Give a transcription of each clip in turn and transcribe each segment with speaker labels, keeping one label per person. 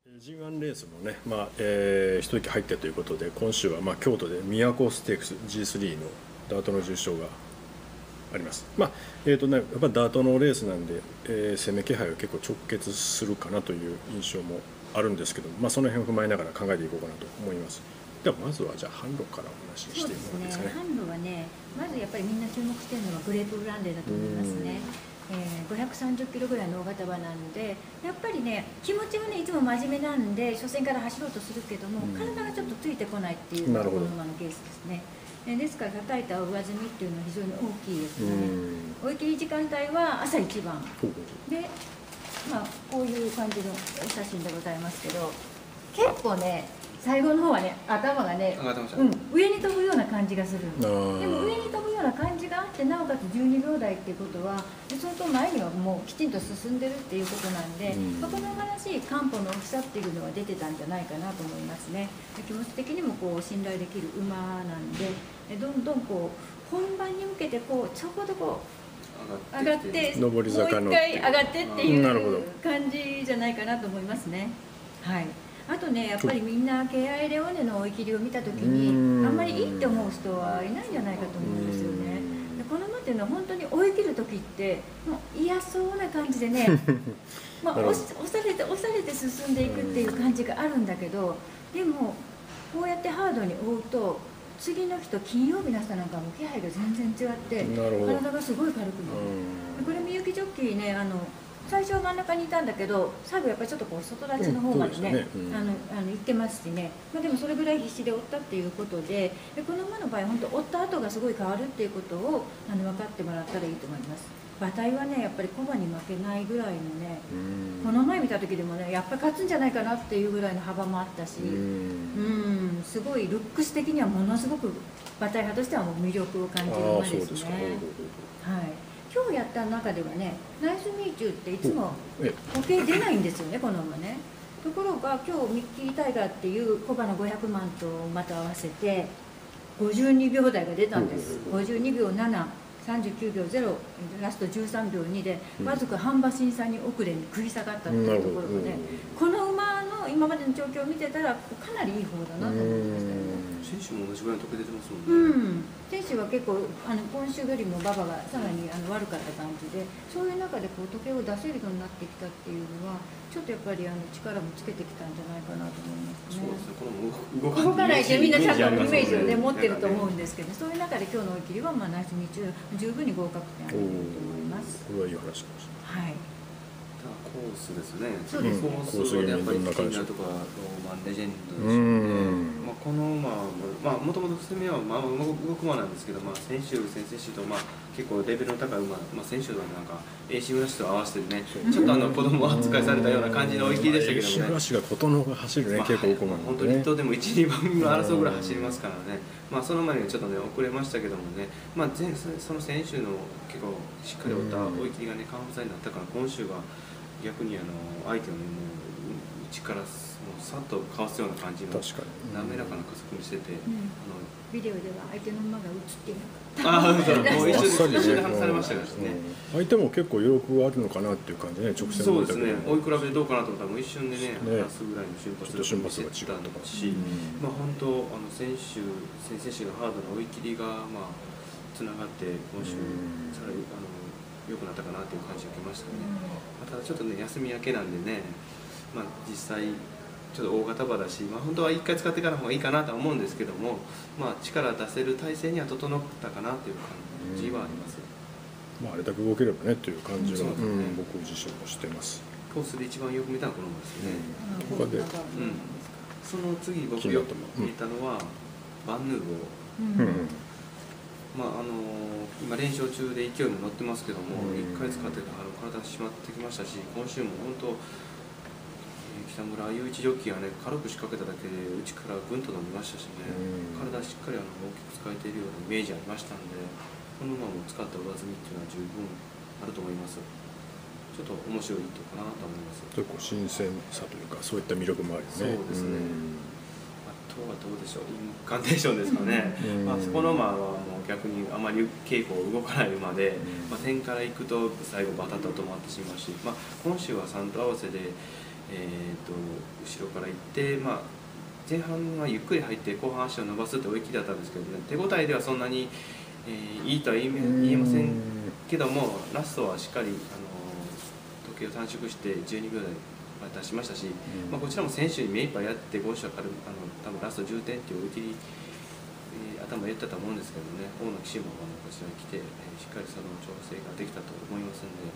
Speaker 1: G1 レースもね、一息入ってということで、今週は京都で都ステークス G3 のダートの重賞があります。やっぱダートのレースなんで、攻め気配は結構直結するかなという印象もあるんですけど、その辺を踏まえながら考えていこうかなと思います。ではまずはじゃあ販路からお話ししてもらっていいですかね。
Speaker 2: 販路はね、まずやっぱりみんな注目してるのはグレープブランデーだと思いますね。530キロぐらいの大型馬なんで、やっぱりね気持ちはねいつも真面目なんで初戦から走ろうとするけども、体がちょっとついてこないっていうのがこの馬のケースですね。ですから叩いた上積みっていうのは非常に大きいですね。追い切り時間帯は朝一番で、こういう感じのお写真でございますけど、結構ね最後の方はね頭がね、上に飛ぶような感じがする。でも上に飛ぶような感じがあってなおかつ12秒台っていうことは相当前にはもうきちんと進んでるっていうことなんで、この話漢方の大きさっていうのは出てたんじゃないかなと思いますね。気持ち的にもこう信頼できる馬なんで、どんどんこう本番に向けてこうちょこどこ上がって
Speaker 1: 上り坂の
Speaker 2: もう一回上がってっていう感じじゃないかなと思いますね。はい。あとね、やっぱりみんなケアイレオネの追い切りを見たときにあんまりいいって思う人はいないんじゃないかと思うんですよね。でこの馬っていうのは本当に追い切る時ってもう嫌そうな感じでね押されて進んでいくっていう感じがあるんだけど、でもこうやってハードに追うと次の日と金曜日の朝なんかも気配が全然違って体がすごい軽くなる。これみゆきジョッキーね、最初は真ん中にいたんだけど最後やっぱりちょっとこう外立ちの方までね行ってますしね、でもそれぐらい必死で追ったっていうことで、この馬の場合本当追った後がすごい変わるっていうことを分かってもらったらいいと思います。馬体はねやっぱりコバに負けないぐらいのね、この前見た時でもねやっぱり勝つんじゃないかなっていうぐらいの幅もあったし、すごいルックス的にはものすごく馬体派としてはもう魅力を感じる馬ですね。はい。今日やった中ではね、ナイスミーチューっていつも時計出ないんですよね、この馬ね。ところが今日ミッキータイガーっていうコバの500万と馬と合わせて52秒台が出たんです。52秒7、39秒0、ラスト13秒2でわずか半馬身差に遅れに食い下がったっていうところがね、この馬の今までの状況を見てたらかなりいい方だなと思いましたよ。
Speaker 3: 選手も同じぐらいの得出てますもんね。
Speaker 2: 選手は結構今週よりも馬場がさらに悪かった感じで、そういう中でこう時計を出せるようになってきたっていうのはちょっとやっぱり力もつけてきたんじゃないかなと思いますね。
Speaker 3: そうですね、この
Speaker 2: 動かないでみんなちゃんとイメージをね持ってると思うんですけど、そういう中で今日の追い切りはナイスミーチュー十分に合格点あると思います。
Speaker 1: これはいい話かもしれない。
Speaker 2: はい。
Speaker 3: コースですね。
Speaker 2: そうですね。
Speaker 3: コースでやっぱり気になるところはローマンレジェンドでしょうね。この馬はもともと攻めは動く馬なんですけど、先々週と結構レベルの高い馬、先週はなんか AC ブラシと合わせてね、ちょっと子供扱いされたような感じの追い切りでしたけどね。
Speaker 1: AC ブラシが琴の方が走るね、結構多くも
Speaker 3: 本当に1頭でも1、2番争うぐらい走りますからね。その前にちょっとね遅れましたけどもね、その先週の結構しっかり追った追い切りがねカンフサになったから、今週は逆に相手をねもう内からさっとかわすような感じの滑らかな加速にしてて、
Speaker 2: ビデオでは相手の馬が映っていなかった。
Speaker 3: もう一緒で話されましたからね。
Speaker 1: 相手も結構余力あるのかなっていう感じね、直線
Speaker 3: そうですね。追い比べでどうかなと思ったらもう一瞬でね話すぐらいの瞬発力見せたのし、本当先々週のハードな追い切りがつながって今週さらに良くなったかなという感じを受けましたね。ただちょっとね休み明けなんでね、実際ちょっと大型馬だし、本当は1回使ってからの方がいいかなとは思うんですけども、力出せる体制には整ったかなという感じはあります。
Speaker 1: あれだけ動ければねという感じは僕自身もしてます。
Speaker 3: コースで一番よく見たのはこの馬ですね。
Speaker 1: 他で
Speaker 3: その次僕よく見たのはバンヌーボー。今連勝中で勢いも乗ってますけども、1回使って体が締まってきましたし、今週も本当北村雄一ジョッキーがね軽く仕掛けただけで内からぐんと伸びましたしね、体しっかり大きく使えているようなイメージありましたんで、この馬も使った上積みっていうのは十分あると思います。ちょっと面白いとかなと思います。
Speaker 1: 結構新鮮さというかそういった魅力もあるよね。
Speaker 3: そうですね。あとはどうでしょう、インカンテーションですかね。そこの馬はもう逆にあまり稽古動かない馬で、点から行くと最後バタッと止まってしまうし、今週は3頭合わせで後ろから行って、前半はゆっくり入って後半足を伸ばすって追い切りだったんですけどね、手応えではそんなに、いいとは言えませんけども、ラストはしっかり時計を短縮して12秒台出しましたし、こちらも選手に目いっぱいやってゴーシュは多分ラスト10点っていう追い切り、頭入れたと思うんですけどね、大野騎手もこちらに来て、しっかりその調整ができたと思いますので、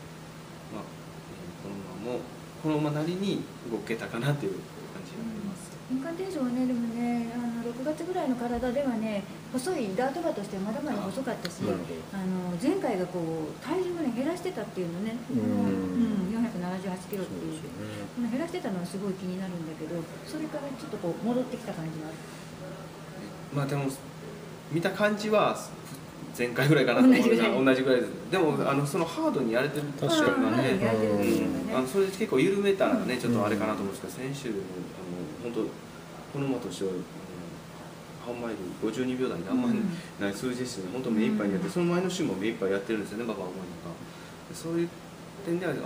Speaker 3: この馬なりに動けたかなという感じになっています。
Speaker 2: インカンテーションはね、でもね、6月ぐらいの体ではね、細いダート馬としてはまだまだ細かったし、前回がこう体重を、ね、減らしてたっていうのね、478キロっていう、減らしてたのはすごい気になるんだけど、それからちょっとこう戻ってきた感じがある。
Speaker 3: でも見た感じは前回ぐらいかなと思うのが同じぐらいです。でもそのハードにやれてる確かにね、それで結構緩めたらね、ちょっとあれかなと思うんですけど、選手本当この馬としてはハンマイル52秒台にあんまりない数字ですね。本当目いっぱいにやって、その前の週も目いっぱいやってるんですよね、馬場思いのが。そういう点では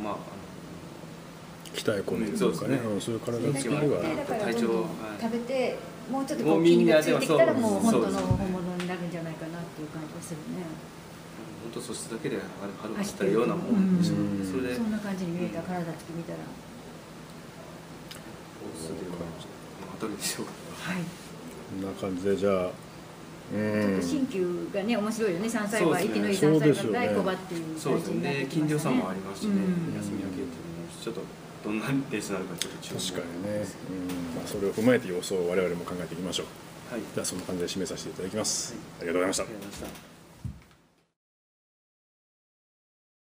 Speaker 1: 鍛え込んでるとかね、そういう体つきでは
Speaker 2: 体調食べて、もうちょっとこう筋がついてきたらもう本当の本物になるんじゃないかなっていう感じがするね。
Speaker 3: 本当素質だけで走ったようなもんでしたね。それで
Speaker 2: そんな感じに見えた、体つき見たら。
Speaker 3: どれでしょうか。
Speaker 2: はい。
Speaker 1: こんな感じでじゃあ。
Speaker 2: ちょっと新旧がね面白いよね。3歳馬、息のいい3歳馬対小馬っていう
Speaker 3: 感じになってきますね。筋量差もありますしね。休み明けっていうのもちょっとどんなレースになるかちょっと注目。
Speaker 1: 確かにね。それを踏まえて予想を我々も考えていきましょう。
Speaker 3: はい。
Speaker 1: じゃあそんな感じで締めさせていただきます。ありがとうございました。
Speaker 3: ありがとうございました。